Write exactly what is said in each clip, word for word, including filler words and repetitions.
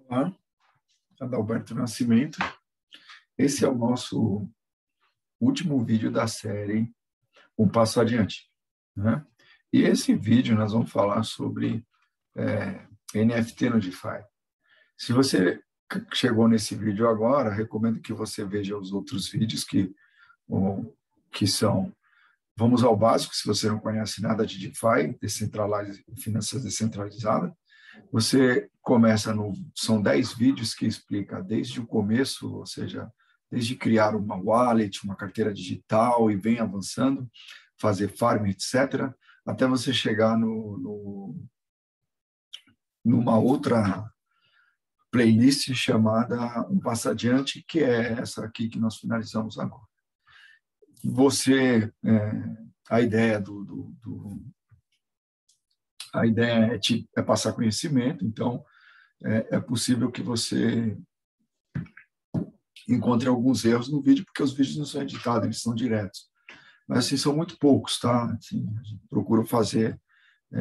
Olá, Adalberto Nascimento. Esse é o nosso último vídeo da série Um Passo Adiante, né? E esse vídeo nós vamos falar sobre é, N F T no DeFi. Se você chegou nesse vídeo agora, recomendo que você veja os outros vídeos que, que são Vamos ao Básico, se você não conhece nada de DeFi, Decentralized, finanças descentralizadas. Você começa no... São dez vídeos que explica desde o começo, ou seja, desde criar uma wallet, uma carteira digital e vem avançando, fazer farm, etcétera, até você chegar no, no, numa outra playlist chamada Um Passo Adiante, que é essa aqui que nós finalizamos agora. Você... É, a ideia do... do, do a ideia é, te, é passar conhecimento, então é, é possível que você encontre alguns erros no vídeo, porque os vídeos não são editados, eles são diretos. Mas, assim, são muito poucos, tá? Assim, procuro fazer... É,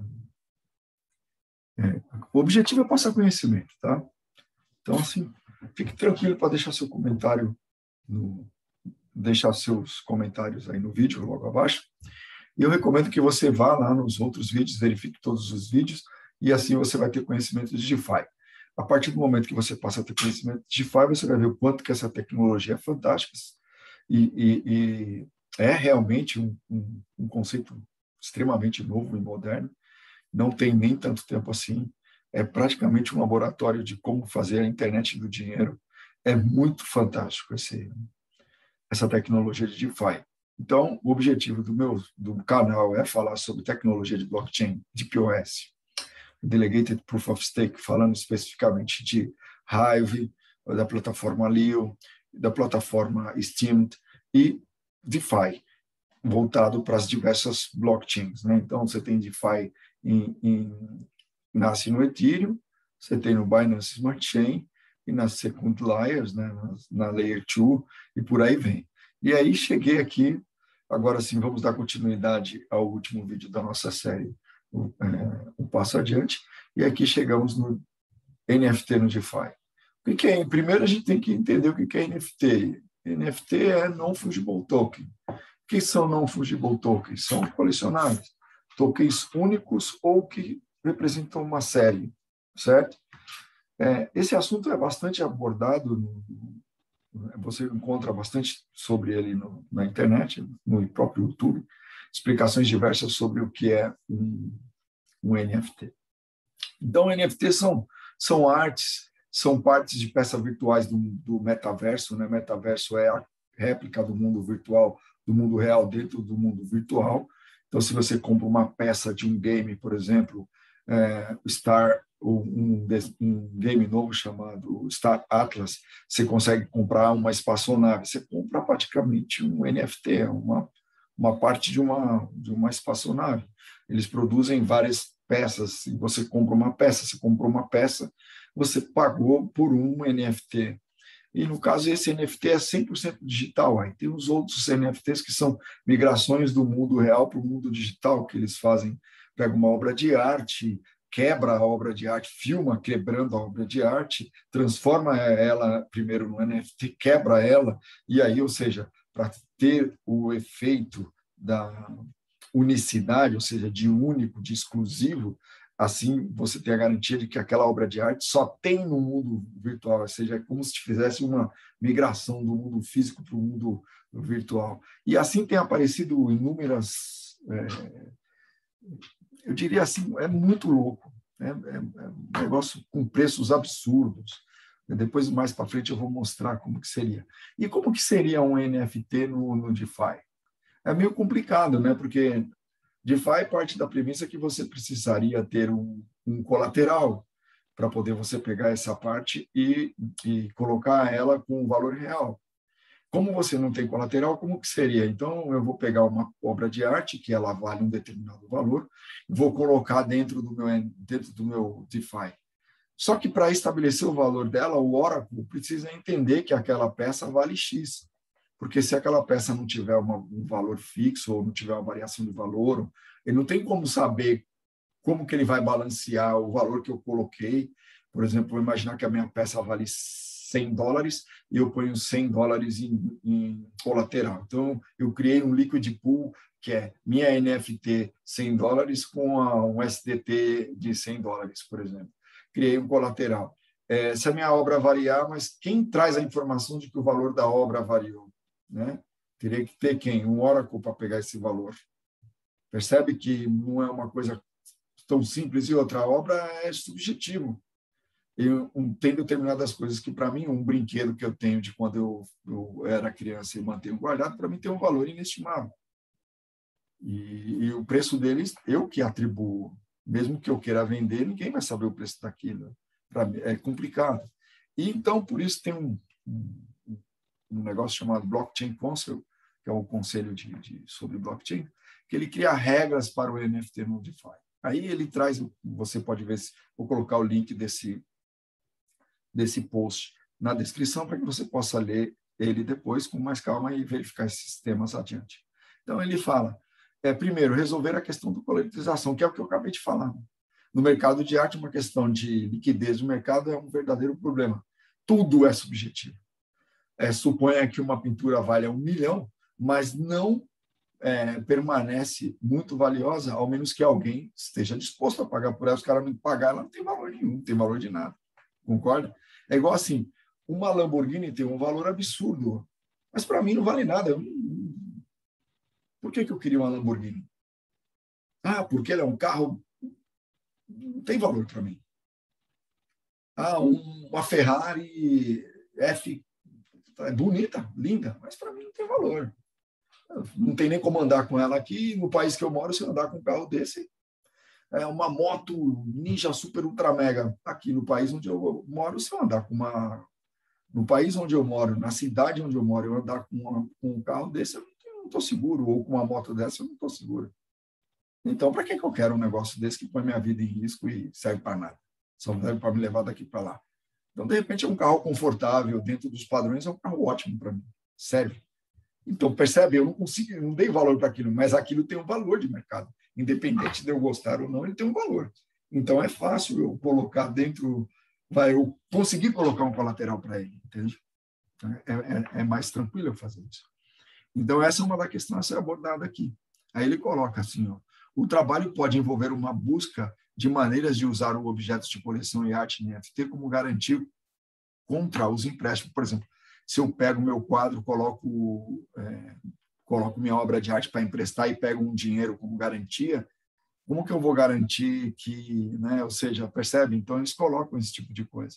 é, o objetivo é passar conhecimento, tá? Então, assim, fique tranquilo para deixar seu comentário, no, deixar seus comentários aí no vídeo, logo abaixo. E eu recomendo que você vá lá nos outros vídeos, verifique todos os vídeos, e assim você vai ter conhecimento de DeFi. A partir do momento que você passa a ter conhecimento de DeFi, você vai ver o quanto que essa tecnologia é fantástica e, e, e é realmente um, um, um conceito extremamente novo e moderno. Não tem nem tanto tempo assim. É praticamente um laboratório de como fazer a internet do dinheiro. É muito fantástico esse, essa tecnologia de DeFi. Então, o objetivo do meu do canal é falar sobre tecnologia de blockchain, D P O S, Delegated Proof of Stake, falando especificamente de Hive, da plataforma Leo, da plataforma Steemd e DeFi, voltado para as diversas blockchains, né? Então, você tem DeFi em, em, nasce no Ethereum, você tem no Binance Smart Chain e nas second layers, né? na, na Layer dois, e por aí vem. E aí cheguei aqui, agora sim, vamos dar continuidade ao último vídeo da nossa série, o, é, o Passo Adiante, e aqui chegamos no N F T no DeFi. O que é? Primeiro a gente tem que entender o que é N F T. N F T é Non-Fungible Token. O que são Non-Fungible Tokens? São colecionáveis, tokens únicos ou que representam uma série, certo? É, esse assunto é bastante abordado no, você encontra bastante sobre ele no, na internet, no próprio YouTube, explicações diversas sobre o que é um, um N F T. Então, N F T são, são artes, são partes de peças virtuais do, do metaverso, né? Metaverso é a réplica do mundo virtual, do mundo real dentro do mundo virtual. Então, se você compra uma peça de um game, por exemplo, é, Star... Um, um game novo chamado Star Atlas, você consegue comprar uma espaçonave, você compra praticamente um N F T, uma, uma parte de uma, de uma espaçonave. Eles produzem várias peças, e você compra uma peça, você comprou uma peça, você pagou por um N F T. E, no caso, esse N F T é cem por cento digital. Aí tem os outros N F Ts que são migrações do mundo real para o mundo digital, que eles fazem, pegam uma obra de arte, quebra a obra de arte, filma quebrando a obra de arte, transforma ela primeiro no N F T, quebra ela, e aí, ou seja, para ter o efeito da unicidade, ou seja, de único, de exclusivo, assim você tem a garantia de que aquela obra de arte só tem no mundo virtual, ou seja, é como se fizesse uma migração do mundo físico para o mundo virtual. E assim tem aparecido inúmeras... É, eu diria assim, é muito louco, né? É, é um negócio com preços absurdos. Depois, mais para frente, eu vou mostrar como que seria. E como que seria um N F T no, no DeFi? É meio complicado, né? Porque DeFi parte da premissa que você precisaria ter um, um colateral para poder você pegar essa parte e, e colocar ela com o valor real. Como você não tem colateral, como que seria? Então, eu vou pegar uma obra de arte, que ela vale um determinado valor, e vou colocar dentro do meu, dentro do meu DeFi. Só que, para estabelecer o valor dela, o Oracle precisa entender que aquela peça vale X. Porque se aquela peça não tiver uma, um valor fixo, ou não tiver uma variação de valor, ele não tem como saber como que ele vai balancear o valor que eu coloquei Por exemplo, vou imaginar que a minha peça vale cem dólares e eu ponho cem dólares em, em colateral. Então, eu criei um liquid pool, que é minha N F T cem dólares com a, um S D T de cem dólares, por exemplo. Criei um colateral. É, se a minha obra variar, mas quem traz a informação de que o valor da obra variou? Né? Teria que ter quem? Um Oracle para pegar esse valor. Percebe que não é uma coisa tão simples, e outra obra é subjetivo. Eu um, tenho determinadas coisas que, para mim, um brinquedo que eu tenho de quando eu, eu era criança e mantenho guardado, para mim tem um valor inestimável. E, e o preço deles, eu que atribuo. Mesmo que eu queira vender, ninguém vai saber o preço daquilo. Pra mim, é complicado. E, então, por isso, tem um, um, um negócio chamado Blockchain Council, que é o conselho de, de, sobre blockchain, que ele cria regras para o N F T no DeFi. Aí ele traz, você pode ver, vou colocar o link desse, desse post na descrição para que você possa ler ele depois com mais calma e verificar esses temas adiante. Então, ele fala, é, primeiro, resolver a questão da coletização, que é o que eu acabei de falar. No mercado de arte, uma questão de liquidez do mercado é um verdadeiro problema. Tudo é subjetivo. É, suponha que uma pintura valha um milhão, mas não é, permanece muito valiosa, ao menos que alguém esteja disposto a pagar por ela. Os caras não pagar, ela não tem valor nenhum, não tem valor de nada. Concorda? É igual assim, uma Lamborghini tem um valor absurdo, mas para mim não vale nada. Eu não... Por que, que eu queria uma Lamborghini? Ah, porque ela é um carro... Não tem valor para mim. Ah, um, uma Ferrari F... É bonita, linda, mas para mim não tem valor. Não tem nem como andar com ela aqui. No país que eu moro, se eu andar com um carro desse, é uma moto Ninja Super Ultra Mega. Aqui no país onde eu moro, se eu andar com uma... No país onde eu moro, na cidade onde eu moro, eu andar com, uma, com um carro desse, eu não estou seguro. Ou com uma moto dessa, eu não estou seguro. Então, para que eu quero um negócio desse que põe minha vida em risco e serve para nada? Só serve para me levar daqui para lá. Então, de repente, é um carro confortável, dentro dos padrões, é um carro ótimo para mim. Serve. Então, percebe? Eu não consigo, eu não dei valor para aquilo, mas aquilo tem um valor de mercado. Independente de eu gostar ou não, ele tem um valor. Então, é fácil eu colocar dentro, vai, eu conseguir colocar um colateral para ele, entende? É, é, é mais tranquilo eu fazer isso. Então, essa é uma das questões a ser abordada aqui. Aí ele coloca assim, ó, o trabalho pode envolver uma busca de maneiras de usar o objeto de coleção e arte N F T como garantia contra os empréstimos. Por exemplo, se eu pego meu quadro, coloco, é, coloco minha obra de arte para emprestar e pego um dinheiro como garantia, como que eu vou garantir que, né, ou seja, percebe? Então, eles colocam esse tipo de coisa.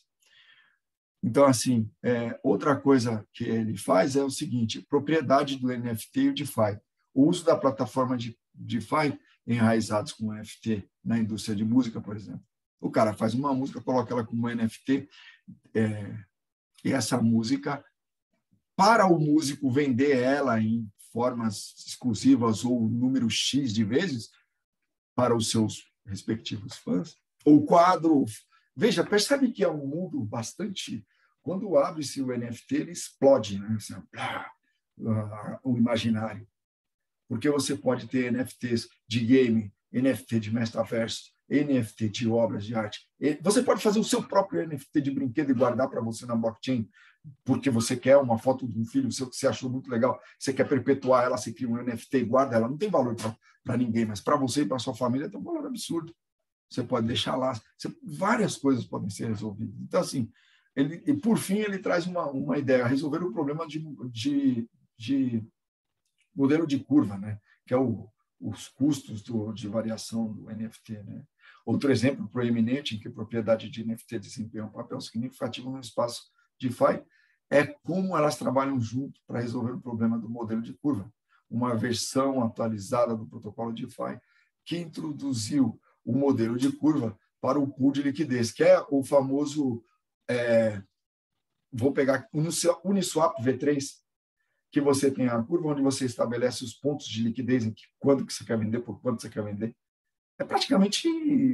Então, assim, é, outra coisa que ele faz é o seguinte, propriedade do N F T e o DeFi. O uso da plataforma de DeFi enraizados com N F T na indústria de música, por exemplo. O cara faz uma música, coloca ela como N F T, é, e essa música, para o músico vender ela em formas exclusivas ou número X de vezes para os seus respectivos fãs, ou quadro... Veja, percebe que é um mundo bastante... Quando abre-se o N F T, ele explode, né? Assim, ah, ah, o imaginário. Porque você pode ter N F Ts de game, N F T de metaverso, N F T de obras de arte. Você pode fazer o seu próprio N F T de brinquedo e guardar para você na blockchain, porque você quer uma foto de um filho seu que você achou muito legal, você quer perpetuar ela, você cria um N F T e guarda ela. Não tem valor para ninguém, mas para você e para sua família tem um valor absurdo. Você pode deixar lá. Você, várias coisas podem ser resolvidas. Então, assim, ele, e por fim, ele traz uma, uma ideia, resolver o problema de, de, de modelo de curva, né? Que é o, os custos do, de variação do N F T. Né? Outro exemplo proeminente em que a propriedade de N F T desempenha um papel significativo no espaço DeFi é como elas trabalham junto para resolver o problema do modelo de curva. Uma versão atualizada do protocolo DeFi que introduziu o modelo de curva para o pool de liquidez, que é o famoso, é, vou pegar Uniswap V três, que você tem a curva onde você estabelece os pontos de liquidez, em que, quando que você quer vender, por quanto você quer vender. É praticamente,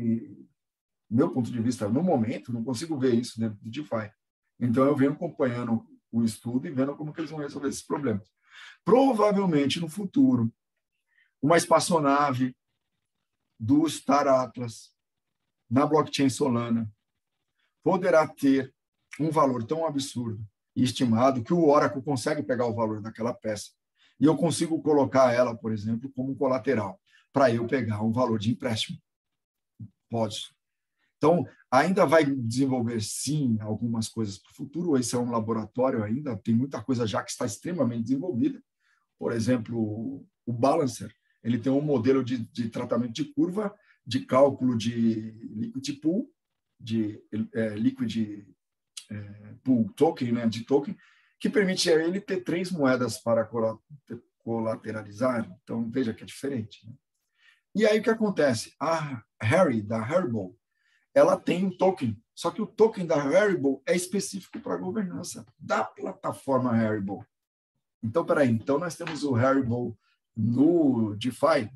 meu ponto de vista, no momento, não consigo ver isso dentro do DeFi. Então, eu venho acompanhando o estudo e vendo como que eles vão resolver esses problemas. Provavelmente, no futuro, uma espaçonave do Star Atlas na blockchain Solana, poderá ter um valor tão absurdo e estimado que o Oracle consegue pegar o valor daquela peça e eu consigo colocar ela, por exemplo, como colateral para eu pegar um valor de empréstimo. Pode. Então, ainda vai desenvolver, sim, algumas coisas para o futuro. Esse é um laboratório ainda, tem muita coisa já que está extremamente desenvolvida. Por exemplo, o Balancer, ele tem um modelo de, de tratamento de curva, de cálculo de liquid pool, de é, liquid é, pool token, né, de token, que permite a ele ter três moedas para colateralizar. Então, veja que é diferente. Né? E aí, o que acontece? A Harry, da Haribo, ela tem um token, só que o token da Haribo é específico para a governança da plataforma Haribo. Então, peraí, então nós temos o Haribo no DeFi,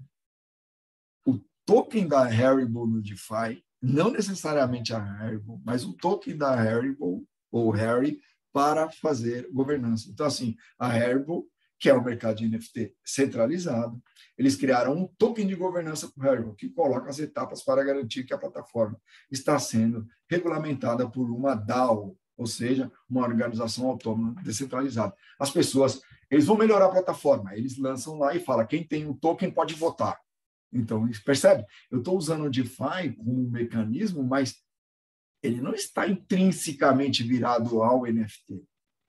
o token da Haribo no DeFi, não necessariamente a Haribo, mas o token da Haribo, ou Harry, para fazer governança. Então, assim, a Haribo, que é o mercado de N F T centralizado, eles criaram um token de governança para o Haribo, que coloca as etapas para garantir que a plataforma está sendo regulamentada por uma DAO, ou seja, uma organização autônoma descentralizada. As pessoas, eles vão melhorar a plataforma, eles lançam lá e falam, quem tem um token pode votar. Então, percebe? Eu estou usando o DeFi como um mecanismo, mas ele não está intrinsecamente virado ao N F T.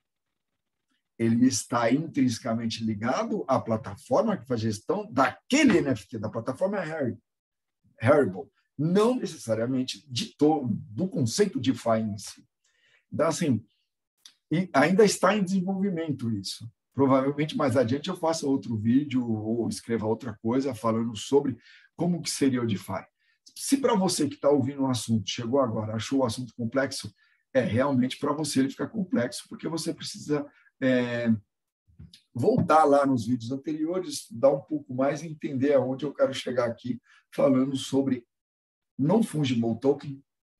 Ele está intrinsecamente ligado à plataforma que faz gestão daquele N F T, da plataforma Harry, Haribo, não necessariamente de todo, do conceito de DeFi em si. Então, assim, e ainda está em desenvolvimento isso. Provavelmente mais adiante eu faça outro vídeo ou escreva outra coisa falando sobre como que seria o DeFi. Se para você que está ouvindo o assunto, chegou agora, achou o assunto complexo, é realmente para você ele fica complexo, porque você precisa é, voltar lá nos vídeos anteriores, dar um pouco mais e entender aonde eu quero chegar aqui, falando sobre non-fungible token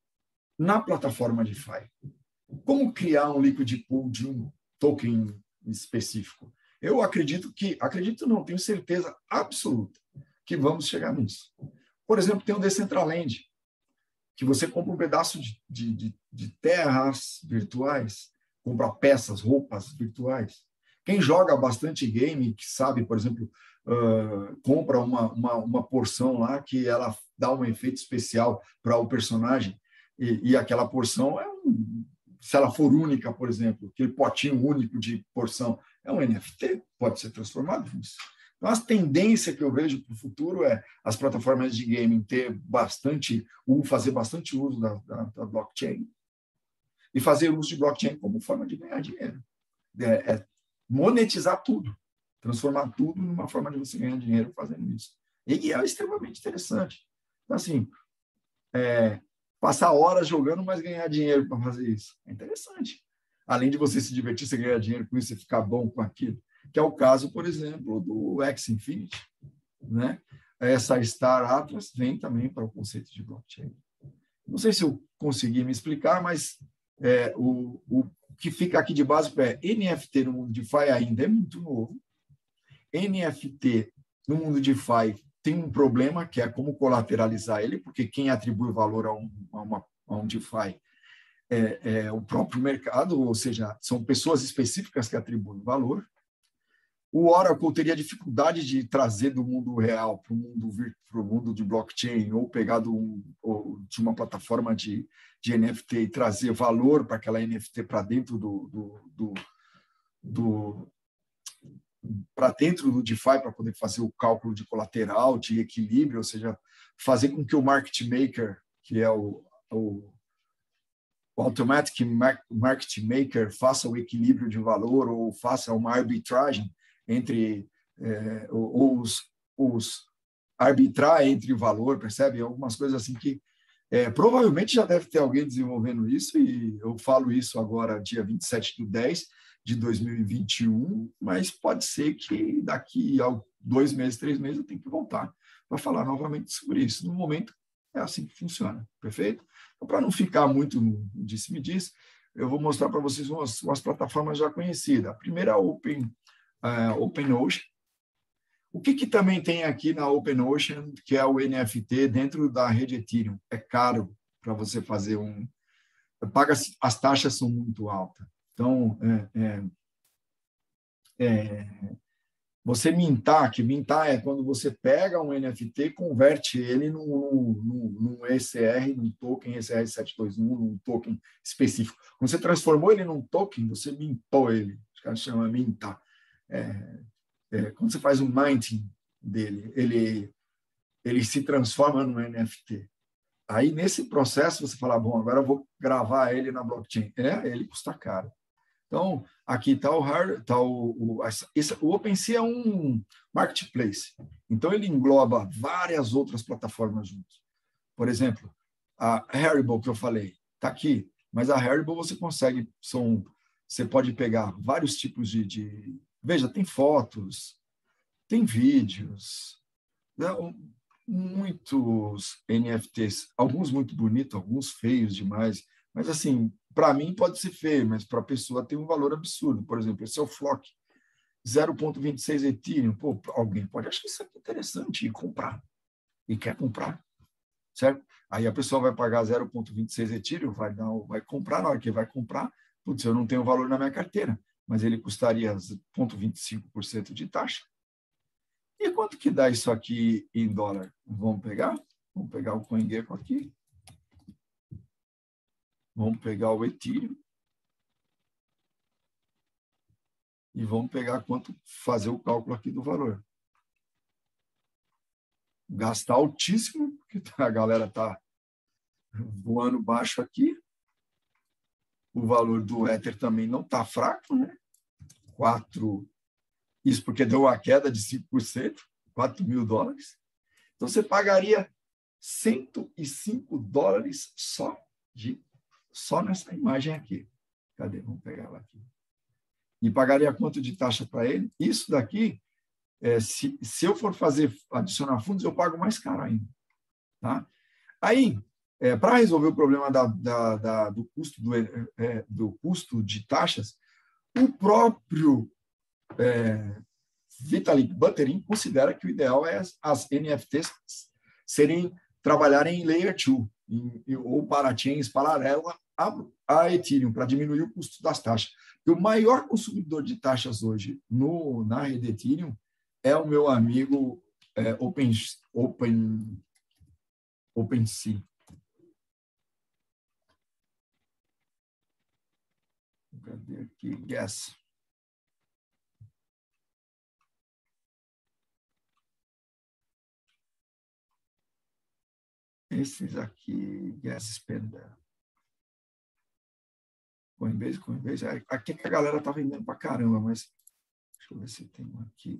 na plataforma DeFi. Como criar um liquid pool de um token específico? Eu acredito que, acredito não, tenho certeza absoluta que vamos chegar nisso. Por exemplo, tem o Decentraland, que você compra um pedaço de, de, de terras virtuais, compra peças, roupas virtuais. Quem joga bastante game, que sabe, por exemplo, uh, compra uma, uma, uma porção lá que ela dá um efeito especial para o personagem, e, e aquela porção é um... Se ela for única, por exemplo, aquele potinho único de porção, é um N F T, pode ser transformado nisso. Então, a tendência que eu vejo para o futuro é as plataformas de gaming ter bastante, fazer bastante uso da, da, da blockchain e fazer uso de blockchain como forma de ganhar dinheiro. É, é monetizar tudo, transformar tudo numa forma de você ganhar dinheiro fazendo isso. E é extremamente interessante. Então, assim, é, passar horas jogando, mas ganhar dinheiro para fazer isso. É interessante. Além de você se divertir, você ganhar dinheiro com isso, você ficar bom com aquilo. Que é o caso, por exemplo, do Axie Infinity. Né? Essa Star Atlas vem também para o conceito de blockchain. Não sei se eu consegui me explicar, mas é, o, o que fica aqui de básico é N F T no mundo de DeFi ainda é muito novo. N F T no mundo de DeFi tem um problema, que é como colateralizar ele, porque quem atribui valor a um, a uma, a um DeFi é, é o próprio mercado, ou seja, são pessoas específicas que atribuem valor. O Oracle teria dificuldade de trazer do mundo real para o mundo, para o mundo de blockchain, ou pegar do, ou de uma plataforma de, de N F T e trazer valor para aquela N F T para dentro do, do, do, do para dentro do DeFi para poder fazer o cálculo de colateral, de equilíbrio, ou seja, fazer com que o market maker, que é o, o, o automatic market maker, faça o equilíbrio de valor ou faça uma arbitragem entre é, os, os arbitrar entre o valor, percebe? Algumas coisas assim que é, provavelmente já deve ter alguém desenvolvendo isso, e eu falo isso agora, dia vinte e sete de dez de dois mil e vinte e um, mas pode ser que daqui a dois meses, três meses, eu tenho que voltar para falar novamente sobre isso. No momento, é assim que funciona, perfeito? Então, para não ficar muito disse-me-disse, eu vou mostrar para vocês umas, umas plataformas já conhecidas. A primeira é a Open, uh, OpenOcean. O que, que também tem aqui na OpenOcean, que é o N F T dentro da rede Ethereum? É caro para você fazer um, paga, as taxas são muito altas. Então, é, é, é, você mintar, que mintar é quando você pega um N F T e converte ele num, num, num E C R, num token E C R setecentos e vinte e um, num token específico. Quando você transformou ele num token, você mintou ele. Os caras chamam mintar. É, é, quando você faz um minting dele, ele, ele se transforma num N F T. Aí, nesse processo, você fala, bom, agora eu vou gravar ele na blockchain. É, ele custa caro. Então, aqui está o, hard, tá o, o, esse, o OpenSea é um marketplace. Então, ele engloba várias outras plataformas juntos. Por exemplo, a Haribo, que eu falei, está aqui. Mas a Haribo você consegue, são, você pode pegar vários tipos de, de... Veja, tem fotos, tem vídeos, né? Muitos N F Ts, alguns muito bonitos, alguns feios demais, mas assim, para mim pode ser feio, mas para a pessoa tem um valor absurdo. Por exemplo, esse é o Flock, zero vírgula vinte e seis Ethereum. Pô, alguém pode achar isso aqui interessante e comprar, e quer comprar, certo? Aí a pessoa vai pagar zero vírgula vinte e seis Ethereum, vai, dar, vai comprar, na hora que vai comprar, putz, eu não tenho valor na minha carteira, mas ele custaria zero vírgula vinte e cinco por cento de taxa. E quanto que dá isso aqui em dólar? Vamos pegar? Vamos pegar o CoinGecko aqui. Vamos pegar o Ethereum. E vamos pegar quanto, fazer o cálculo aqui do valor. Gastar altíssimo, porque a galera está voando baixo aqui. O valor do Ether também não está fraco, né? quatro, isso porque deu uma queda de cinco por cento, quatro mil dólares. Então, você pagaria cento e cinco dólares só, de, só nessa imagem aqui. Cadê? Vamos pegar ela aqui. E pagaria quanto de taxa para ele? Isso daqui, é, se, se eu for fazer, adicionar fundos, eu pago mais caro ainda. Tá? Aí, é, para resolver o problema da, da, da, do, custo do, é, do custo de taxas, o próprio é, Vitalik Buterin considera que o ideal é as, as N F Ts serem, trabalharem em Layer dois, em, ou parachains paralela a, a Ethereum, para diminuir o custo das taxas. E o maior consumidor de taxas hoje no, na rede Ethereum é o meu amigo é, Open, Open, OpenSea. Cadê aqui? Yes. Esses aqui, Gas Spender. Coinbase, Coinbase. Aqui que a galera tá vendendo pra caramba, mas deixa eu ver se tem um aqui.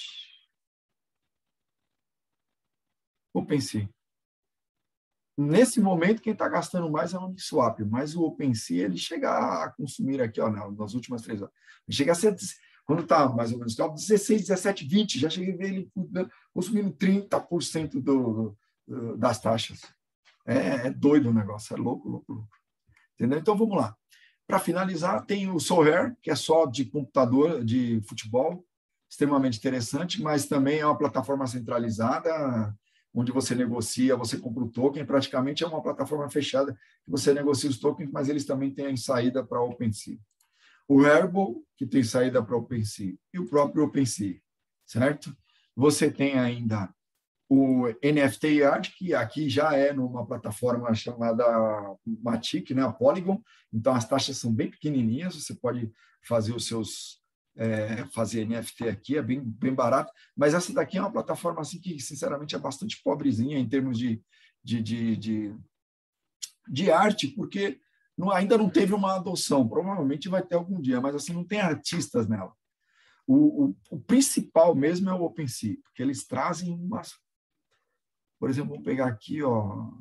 OpenSea. Nesse momento, quem está gastando mais é o Uniswap, mas o OpenSea ele chega a consumir aqui, ó, nas últimas três horas. Ele chega a ser, quando está mais ou menos dezesseis, dezessete, vinte, já cheguei a ver ele consumindo trinta por cento do, do, das taxas. É, é doido o negócio, é louco, louco, louco. Entendeu? Então, vamos lá. Para finalizar, tem o Solr, que é só de computador, de futebol, extremamente interessante, mas também é uma plataforma centralizada, onde você negocia, você compra o token, praticamente é uma plataforma fechada, que você negocia os tokens, mas eles também têm saída para OpenSea. O Haribo, que tem saída para OpenSea, e o próprio OpenSea, certo? Você tem ainda o N F T Yard, que aqui já é numa plataforma chamada Matic, né, a Polygon, então as taxas são bem pequenininhas, você pode fazer os seus, é, fazer N F T aqui, é bem, bem barato, mas essa daqui é uma plataforma assim que, sinceramente, é bastante pobrezinha em termos de, de, de, de, de arte, porque não, ainda não teve uma adoção, provavelmente vai ter algum dia, mas assim, não tem artistas nela. O, o, o principal mesmo é o OpenSea, porque eles trazem umas... Por exemplo, vamos pegar aqui, ó,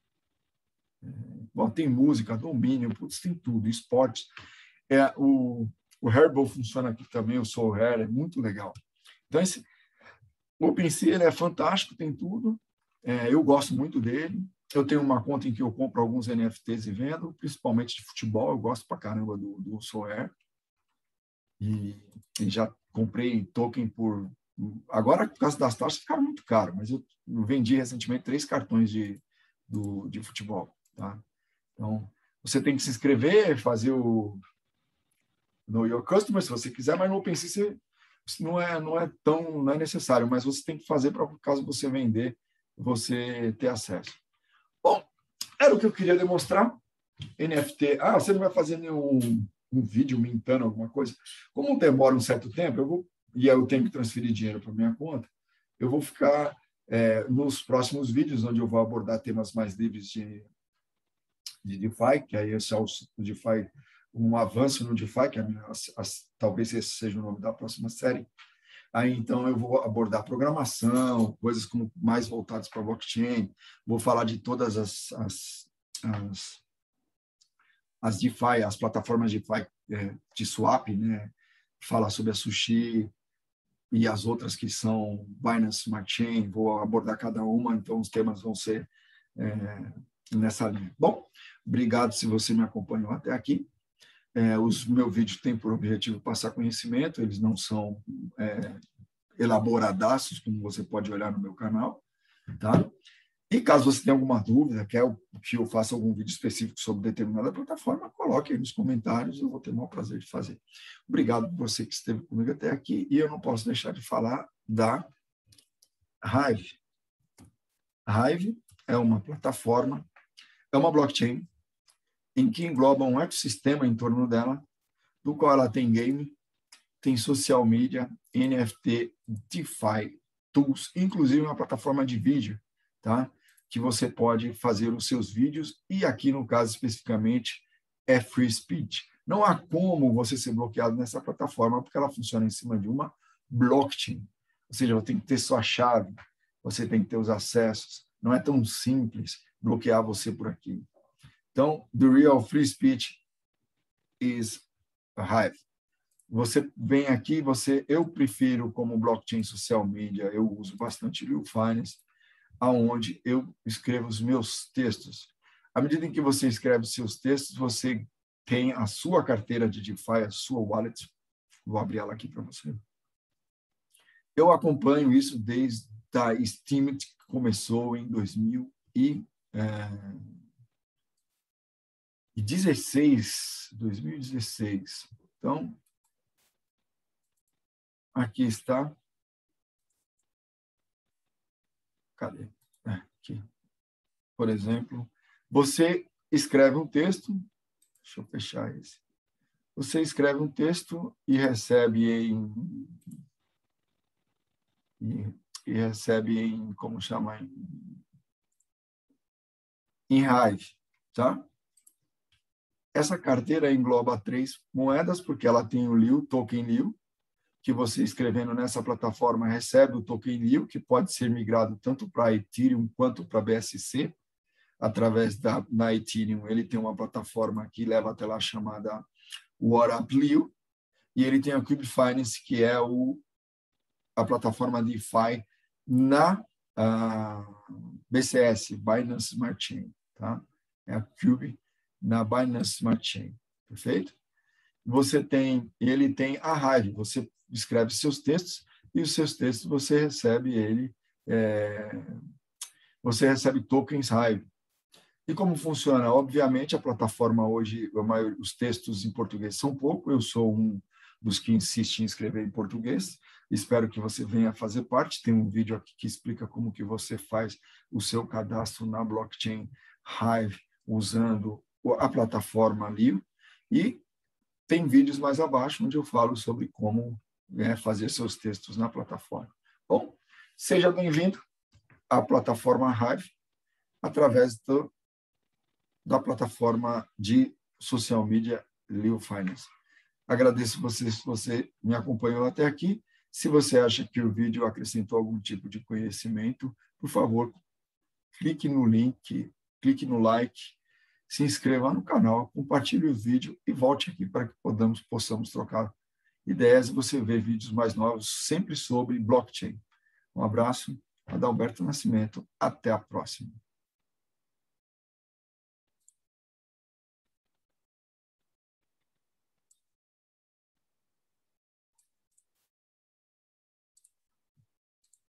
bom, tem música, domínio, putz, tem tudo, esportes. É, o, o Haribo funciona aqui também, o Solr, é muito legal. Então, esse, o OpenSea ele é fantástico, tem tudo. É, eu gosto muito dele. Eu tenho uma conta em que eu compro alguns N F Ts e vendo, principalmente de futebol. Eu gosto pra caramba do, do Solr. E, e já comprei token por... Agora, por causa das taxas, ficaram muito caro, mas eu, eu vendi recentemente três cartões de, do, de futebol. Tá? Então, Você tem que se inscrever, fazer o Know Your Customer, se você quiser, mas no OpenSea você, não, é, não é tão não é necessário, mas você tem que fazer para, caso você vender, você ter acesso. Bom, era o que eu queria demonstrar. N F T. Ah, você não vai fazer nenhum um vídeo mintando alguma coisa? Como demora um certo tempo, eu vou, e eu tenho que transferir dinheiro para minha conta, eu vou ficar é, nos próximos vídeos, onde eu vou abordar temas mais livres de, de DeFi, que aí esse é o DeFi, um avanço no DeFi, que é a minha, a, a, talvez esse seja o nome da próxima série. Aí, então, eu vou abordar programação, coisas como mais voltadas para blockchain, vou falar de todas as, as, as, as DeFi, as plataformas DeFi é, de swap, né? Falar sobre a Sushi e as outras que são Binance Smart Chain, vou abordar cada uma, então os temas vão ser é, nessa linha. Bom, obrigado se você me acompanhou até aqui. É, os meus vídeos têm por objetivo passar conhecimento, eles não são é, elaboradaços, como você pode olhar no meu canal, tá? E caso você tenha alguma dúvida, quer que eu faça algum vídeo específico sobre determinada plataforma, coloque aí nos comentários, eu vou ter o maior prazer de fazer. Obrigado por você que esteve comigo até aqui, e eu não posso deixar de falar da Hive. A Hive é uma plataforma, é uma blockchain, em que engloba um ecossistema em torno dela, do qual ela tem game, tem social media, N F T, DeFi, tools, inclusive uma plataforma de vídeo, tá? Que você pode fazer os seus vídeos, e aqui no caso especificamente é free speech. Não há como você ser bloqueado nessa plataforma, porque ela funciona em cima de uma blockchain. Ou seja, você tem que ter sua chave, você tem que ter os acessos. Não é tão simples bloquear você por aqui. Então, the real free speech is a Hive. Você vem aqui, você, eu prefiro como blockchain social media, eu uso bastante Lil Finance, aonde eu escrevo os meus textos. À medida em que você escreve os seus textos, você tem a sua carteira de DeFi, a sua wallet. Vou abrir ela aqui para você. Eu acompanho isso desde a Steemit, que começou em dois mil e dezesseis. dois mil e dezesseis. Então, aqui está. Cadê? É, aqui. Por exemplo, você escreve um texto, deixa eu fechar esse. Você escreve um texto e recebe em e, e recebe em como chama em, em Hive, tá? Essa carteira engloba três moedas, porque ela tem o L I U, token L I U, que você escrevendo nessa plataforma recebe o token L I U, que pode ser migrado tanto para Ethereum quanto para B S C, através da na Ethereum. Ele tem uma plataforma que leva até lá chamada WhatUp L I U, e ele tem a Cube Finance, que é o, a plataforma DeFi na uh, B C S, Binance Smart Chain, tá? É a Cube na Binance Smart Chain, perfeito? Você tem, ele tem a Hive, você escreve seus textos e os seus textos você recebe ele, é, você recebe tokens Hive. E como funciona? Obviamente, a plataforma hoje, a maioria, os textos em português são pouco, eu sou um dos que insiste em escrever em português, espero que você venha fazer parte, tem um vídeo aqui que explica como que você faz o seu cadastro na blockchain Hive, usando a plataforma L I U, e tem vídeos mais abaixo onde eu falo sobre como né, fazer seus textos na plataforma. Bom, seja bem-vindo à plataforma Hive, através do da plataforma de social media Lil Finance. Agradeço você se você me acompanhou até aqui. Se você acha que o vídeo acrescentou algum tipo de conhecimento, por favor, clique no link, clique no like, se inscreva no canal, compartilhe o vídeo e volte aqui para que podamos, possamos trocar ideias e você ver vídeos mais novos sempre sobre blockchain. Um abraço, Adalberto Nascimento. Até a próxima.